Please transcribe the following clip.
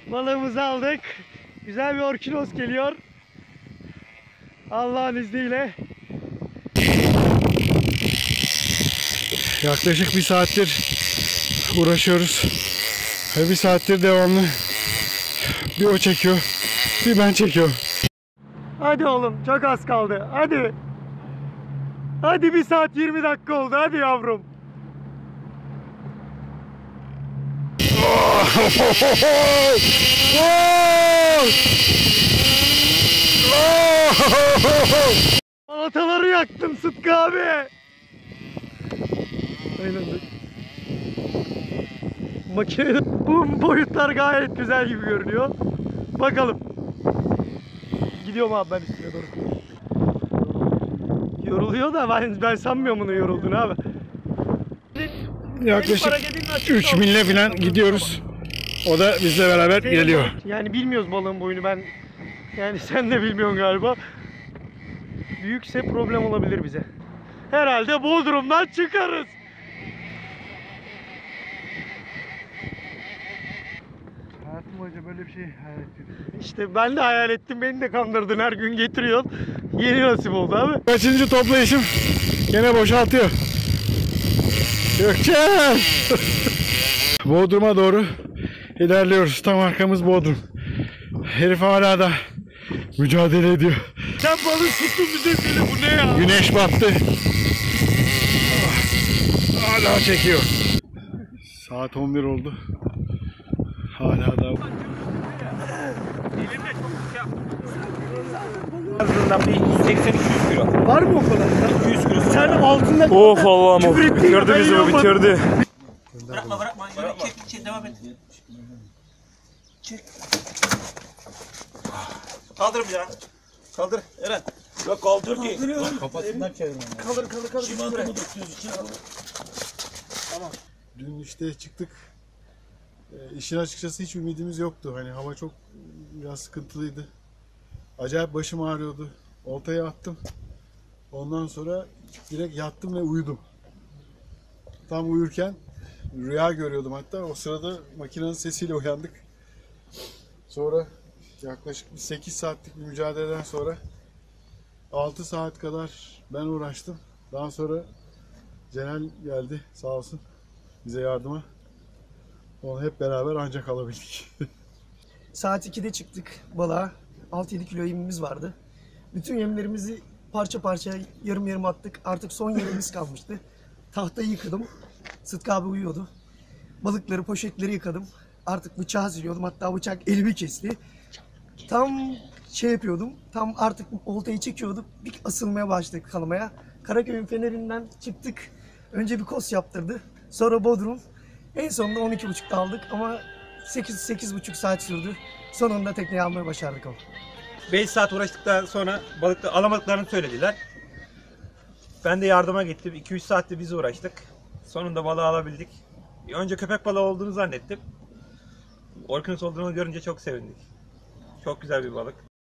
Balığımızı aldık. Güzel bir orkinos geliyor. Allah'ın izniyle. Yaklaşık bir saattir uğraşıyoruz. Ve bir saattir devamlı bir o çekiyor, bir ben çekiyorum. Hadi oğlum, çok az kaldı. Hadi. Hadi 1 saat 20 dakika oldu. Hadi yavrum. Balataları yaktım Sıtkı abi. Aynen. Makinede bu boyutlar gayet güzel gibi görünüyor. Bakalım. Gidiyorum abi ben üstüne doğru. Yoruluyor da ben sanmıyorum bunun yorulduğunu abi. Yaklaşık 3 mille falan gidiyoruz. O da bizle beraber geliyor. Yani bilmiyoruz balığın boyunu ben. Yani sen de bilmiyorsun galiba. Büyükse problem olabilir bize. Herhalde Bodrum'dan çıkarız. Hayatım boyunca böyle bir şey hayal ettim. İşte ben de hayal ettim, beni de kandırdın, her gün getiriyorsun. Yeni nasip oldu abi. Kaçıncı toplayışım gene boşaltıyor. Gökçen! Bodrum'a doğru ilerliyoruz. Tam arkamız Bodrum. Herif hala da mücadele ediyor. Sen balık tuttun bize söyle, bu ne ya? Güneş battı. Hala çekiyor. Saat 11 oldu. Hala da. Azından bir 180-200 kilo. Var mı o kadar? 200 kilo. Sen altında... Of Allah'ım, o Küfür bitirdi ettin, bizi, ben o bitirdi. Bırakma. Çek, devam et. Çek. Kaldır bir daha. Kaldır Eren. Ya kaldır ki. Kafasından çevirmem. Kaldır. Şimandomu döküyoruz içine. Tamam. Dün işte çıktık. İşin açıkçası hiç ümidimiz yoktu. Hani hava çok biraz sıkıntılıydı. Acayip başım ağrıyordu. Oltaya attım. Ondan sonra direkt yattım ve uyudum. Tam uyurken rüya görüyordum hatta. O sırada makinenin sesiyle uyandık. Sonra yaklaşık bir 8 saatlik bir mücadeleden sonra 6 saat kadar ben uğraştım. Daha sonra Celal geldi sağ olsun bize yardıma. Onu hep beraber ancak alabildik. Saat 2'de çıktık balığa. 6-7 kilo yemimiz vardı. Bütün yemlerimizi parça parça yarım attık. Artık son yemimiz kalmıştı. Tahtayı yıkadım. Sıtkı abi uyuyordu. Balıkları, poşetleri yıkadım. Artık bıçağı hazırlıyordum. Hatta bıçak elimi kesti. Tam yapıyordum. Tam artık oltayı çekiyorduk. Bir asılmaya başladık kalamaya. Karaköy'ün fenerinden çıktık. Önce bir kos yaptırdı. Sonra Bodrum. En sonunda 12.30'da aldık ama 8,5 saat sürdü. Sonunda tekneyi almayı başardık ama. 5 saat uğraştıktan sonra balıkları alamadıklarını söylediler. Ben de yardıma gittim. 2-3 saatte biz uğraştık. Sonunda balığı alabildik. Önce köpek balığı olduğunu zannettim. Orkinos olduğunu görünce çok sevindik. Çok güzel bir balık.